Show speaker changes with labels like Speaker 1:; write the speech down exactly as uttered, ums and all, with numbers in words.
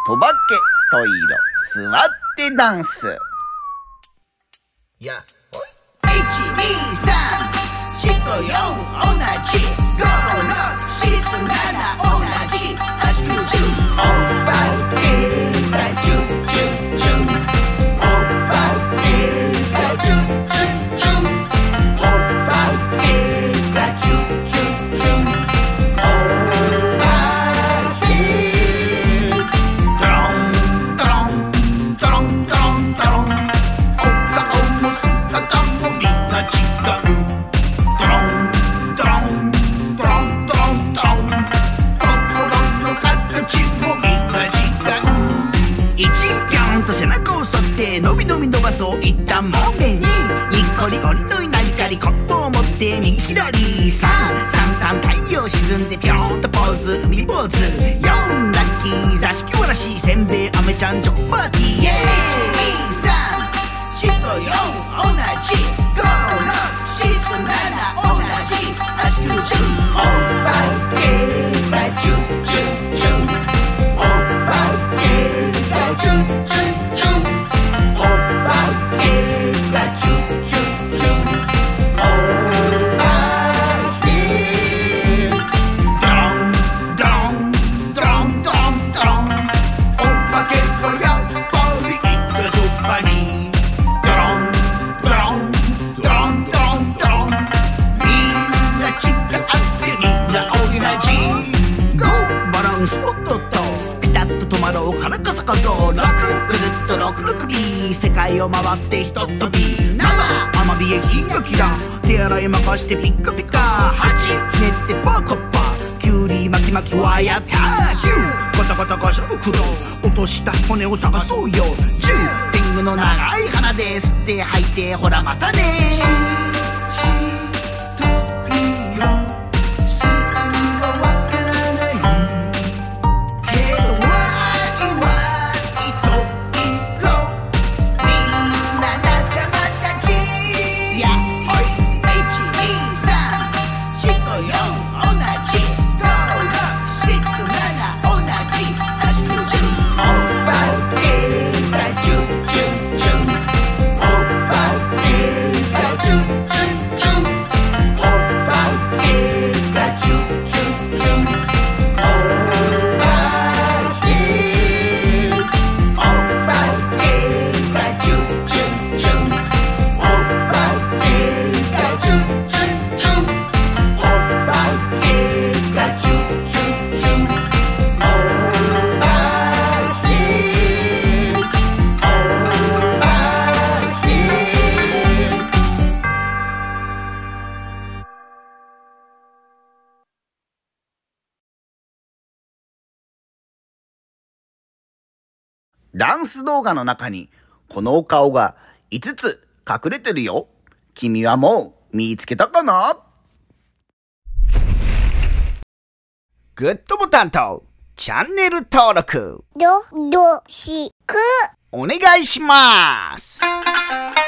Speaker 1: とばけといろ座ってダンス。
Speaker 2: や
Speaker 3: いちにさんしとよん同じごろくしとなな同じはちきゅうじゅうおばけがチュンチュンチュンおばけがチュンチュンチュンおばけがチュンチュンチュンおばけドロンドロンドロンドロンドロンお顔も姿もみんな違うドロンドロンドロンドロンドロン心の形もみんな違ういちぴょんと背中を反ってのびのび伸ばそういったもめににっこり鬼のいな光りコントを持って右左さんさんさん太陽沈んでぴょんとポーズ海ポーズよんラッキー座敷わらしせんべいあめちゃんチョコパーティーいちにさんしとよん同じごろくしとなな同じはちきゅうじゅうおばけがチュンチュンチュンおばけがチュンチュンチュンおばけがチュンチュンチュンおばけドロンドロンドロンドロンドロンおばけはやっぱりいたそばにドロンドロンドロンドロンドロンみんな違ってみんな同じゴーバランスおっとっとピタッと止まろうからかさかぞろくぐるっとろくろくび世界を回ってひとっ飛びななアマビエキラキラ手洗い任してピッカピカはちひねってパーカッパきゅうり巻き巻きワイヤーターきゅうガタガタガシャ袋落とした骨を探そうよじゅう天狗の長い鼻で吸って吐いてほらまたねししといよすぐにはわからないけどわいわいといろみんな仲間たちやっほいいちにさんしとよん同じごろくしとなな同じはちきゅうじゅうおばけがチュンチュンチュンおばけがチュンチュンチュンおばけがチュンチュンチュンおばけおばけがチュンチュンチュンおばけがチュンチュンチュンおばけがチュンチュンチュンおばけおばけおば
Speaker 1: ダンス動画の中にこのお顔がいつつ隠れてるよ。君はもう見つけたかな？グッドボタンとチャンネル登録
Speaker 4: よろしく。
Speaker 1: お願いします。